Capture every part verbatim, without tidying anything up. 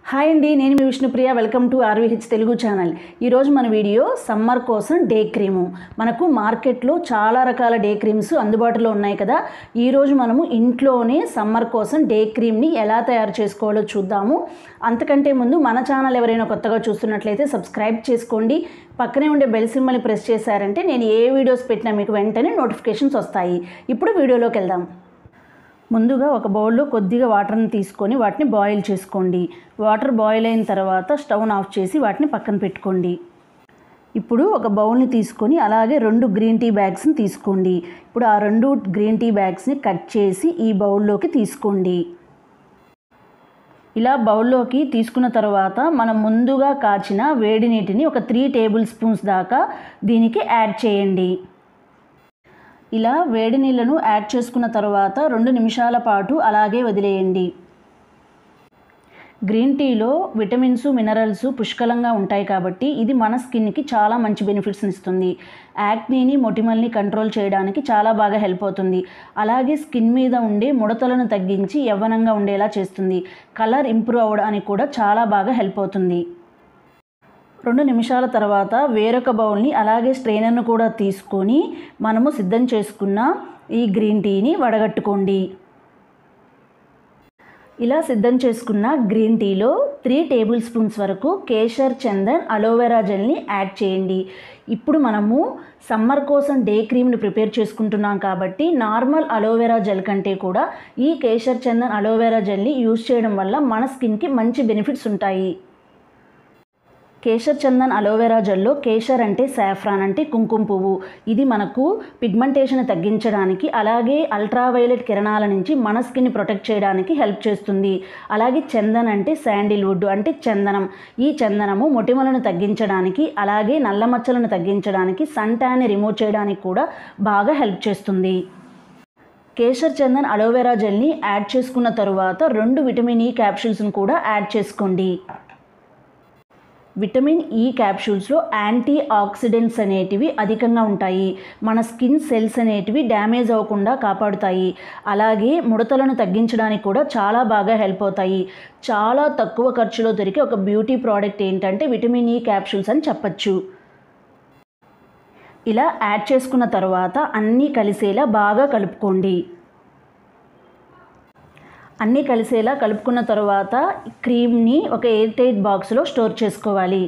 Hi అండి, నేను మీ Vishnupriya. Welcome to RVH Telugu channel. ఈరోజు మన వీడియో సమ్మర్ కోసం డే క్రీము. మనకు మార్కెట్లో చాలా రకాల డే క్రీమ్స్ అందుబాటులో ఉన్నాయి కదా. ఈరోజు మనము ఇంట్లోనే సమ్మర్ కోసం డే క్రీమ్ని ఎలా తయారు చేసుకోవాలో చూద్దాము. అంతకంటే ముందు మన ఛానల్ ఎవరైనా కొత్తగా చూస్తున్నట్లయితే సబ్స్క్రైబ్ చేసుకోండి. పక్కనే ఉండే బెల్ సింబల్ని ప్రెస్ చేశారంటే నేను ఏ వీడియోస్ పెట్టినా మీకు వెంటనే నోటిఫికేషన్స్ వస్తాయి. ఇప్పుడు వీడియోలోకి వెళ్దాం. ముందుగా ఒక బౌల్లో కొద్దిగా వాటర్ని తీసుకొని వాటిని బాయిల్ చేసుకోండి. వాటర్ బాయిల్ అయిన తర్వాత స్టవ్ని ఆఫ్ చేసి వాటిని పక్కన పెట్టుకోండి. ఇప్పుడు ఒక బౌల్ని తీసుకొని అలాగే రెండు గ్రీన్ టీ బ్యాగ్స్ని తీసుకోండి. ఇప్పుడు ఆ రెండు గ్రీన్ టీ బ్యాగ్స్ని కట్ చేసి ఈ బౌల్లోకి తీసుకోండి. ఇలా బౌల్లోకి తీసుకున్న తర్వాత మనం ముందుగా కాచిన వేడి నీటిని ఒక త్రీ టేబుల్ స్పూన్స్ దాకా దీనికి యాడ్ చేయండి. ఇలా వేడి నీళ్ళను యాడ్ చేసుకున్న తర్వాత రెండు నిమిషాల పాటు అలాగే వదిలేయండి. గ్రీన్ టీలో విటమిన్స్, మినరల్స్ పుష్కలంగా ఉంటాయి కాబట్టి ఇది మన స్కిన్కి చాలా మంచి బెనిఫిట్స్ని ఇస్తుంది. యాక్నీని, మొటిమల్ని కంట్రోల్ చేయడానికి చాలా బాగా హెల్ప్ అవుతుంది. అలాగే స్కిన్ మీద ఉండే ముడతలను తగ్గించి యవ్వనంగా ఉండేలా చేస్తుంది. కలర్ ఇంప్రూవ్ అవ్వడానికి కూడా చాలా బాగా హెల్ప్ అవుతుంది. రెండు నిమిషాల తర్వాత వేరొక బౌల్ని అలాగే స్ట్రెయినర్ను కూడా తీసుకొని మనము సిద్ధం చేసుకున్న ఈ గ్రీన్ టీని వడగట్టుకోండి. ఇలా సిద్ధం చేసుకున్న గ్రీన్ టీలో త్రీ టేబుల్ స్పూన్స్ వరకు కేసర్, చందన్, అలోవెరా జెల్ని యాడ్ చేయండి. ఇప్పుడు మనము సమ్మర్ కోసం డే క్రీమ్ని ప్రిపేర్ చేసుకుంటున్నాం కాబట్టి నార్మల్ అలోవెరా జెల్ కంటే కూడా ఈ కేసర్, చందన్, అలోవెరా జెల్ని యూజ్ చేయడం వల్ల మన స్కిన్కి మంచి బెనిఫిట్స్ ఉంటాయి. కేసర్, చందన్, అలోవెరా జెల్లో కేసర్ అంటే సాఫ్రాన్ అంటే కుంకుమ పువ్వు. ఇది మనకు పిగ్మెంటేషన్ తగ్గించడానికి అలాగే అల్ట్రావైలెట్ కిరణాల నుంచి మన స్కిన్ని ప్రొటెక్ట్ చేయడానికి హెల్ప్ చేస్తుంది. అలాగే చందన్ అంటే శాండిల్వుడ్ అంటే చందనం. ఈ చందనము మొటిమలను తగ్గించడానికి అలాగే నల్ల మచ్చలను తగ్గించడానికి, సన్ ట్యాన్ని రిమూవ్ చేయడానికి కూడా బాగా హెల్ప్ చేస్తుంది. కేసర్, చందన్, అలోవెరా జెల్ని యాడ్ చేసుకున్న తరువాత రెండు విటమిన్ ఈ క్యాప్సూల్స్ని కూడా యాడ్ చేసుకోండి. విటమిన్ ఈ క్యాప్సూల్స్లో యాంటీ ఆక్సిడెంట్స్ అనేటివి అధికంగా ఉంటాయి. మన స్కిన్ సెల్స్ అనేటివి డ్యామేజ్ అవ్వకుండా కాపాడుతాయి. అలాగే ముడతలను తగ్గించడానికి కూడా చాలా బాగా హెల్ప్ అవుతాయి. చాలా తక్కువ ఖర్చులో దొరికే ఒక బ్యూటీ ప్రోడక్ట్ ఏంటంటే విటమిన్ ఈ క్యాప్సూల్స్ అని చెప్పచ్చు. ఇలా యాడ్ చేసుకున్న తర్వాత అన్నీ కలిసేలా బాగా కలుపుకోండి. అన్నీ కలిసేలా కలుపుకున్న తర్వాత క్రీమ్ని ఒక ఎయిర్ టైట్ బాక్స్లో స్టోర్ చేసుకోవాలి.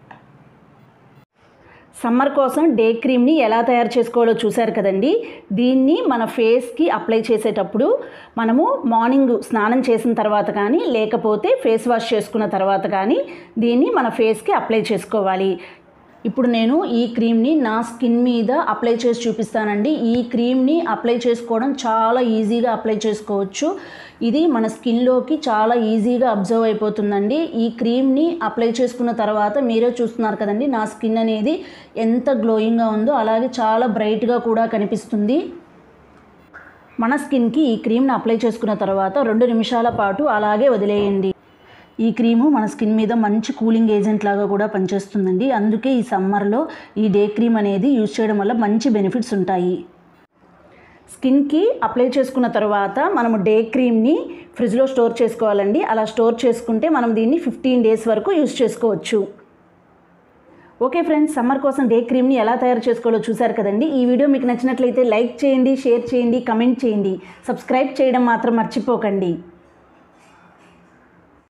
సమ్మర్ కోసం డే క్రీమ్ని ఎలా తయారు చేసుకోవాలో చూశారు కదండి. దీన్ని మన ఫేస్కి అప్లై చేసేటప్పుడు మనము మార్నింగ్ స్నానం చేసిన తర్వాత కానీ లేకపోతే ఫేస్ వాష్ చేసుకున్న తర్వాత కానీ దీన్ని మన ఫేస్కి అప్లై చేసుకోవాలి. ఇప్పుడు నేను ఈ క్రీమ్ని నా స్కిన్ మీద అప్లై చేసి చూపిస్తానండి. ఈ క్రీమ్ని అప్లై చేసుకోవడం చాలా ఈజీగా అప్లై చేసుకోవచ్చు. ఇది మన స్కిన్లోకి చాలా ఈజీగా అబ్జర్వ్ అయిపోతుందండి. ఈ క్రీమ్ని అప్లై చేసుకున్న తర్వాత మీరే చూస్తున్నారు కదండి నా స్కిన్ అనేది ఎంత గ్లోయింగ్గా ఉందో, అలాగే చాలా బ్రైట్గా కూడా కనిపిస్తుంది. మన స్కిన్కి ఈ క్రీమ్ని అప్లై చేసుకున్న తర్వాత రెండు నిమిషాల పాటు అలాగే వదిలేయండి. ఈ క్రీము మన స్కిన్ మీద మంచి కూలింగ్ ఏజెంట్ లాగా కూడా పనిచేస్తుందండి. అందుకే ఈ సమ్మర్లో ఈ డే క్రీమ్ అనేది యూజ్ చేయడం వల్ల మంచి బెనిఫిట్స్ ఉంటాయి. స్కిన్కి అప్లై చేసుకున్న తర్వాత మనము డే క్రీమ్ని ఫ్రిడ్జ్లో స్టోర్ చేసుకోవాలండి. అలా స్టోర్ చేసుకుంటే మనం దీన్ని ఫిఫ్టీన్ డేస్ వరకు యూజ్ చేసుకోవచ్చు. ఓకే ఫ్రెండ్స్, సమ్మర్ కోసం డే క్రీమ్ని ఎలా తయారు చేసుకోవాలో చూశారు కదండి. ఈ వీడియో మీకు నచ్చినట్లయితే లైక్ చేయండి, షేర్ చేయండి, కమెంట్ చేయండి. సబ్స్క్రైబ్ చేయడం మాత్రం మర్చిపోకండి.